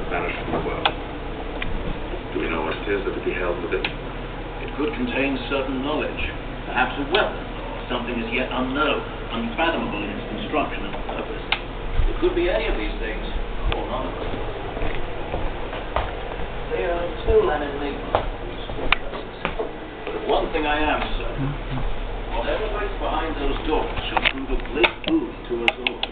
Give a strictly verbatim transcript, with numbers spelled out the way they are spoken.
vanished from the world. Do we know what it is that would be held within? It could contain certain knowledge, perhaps a weapon, or something as yet unknown, unfathomable in its construction and purpose. It could be any of these things, or none of them. They are still an enigma, these fortresses. But of one thing I am certain. Whatever waits behind those doors shall prove a great boon to us all.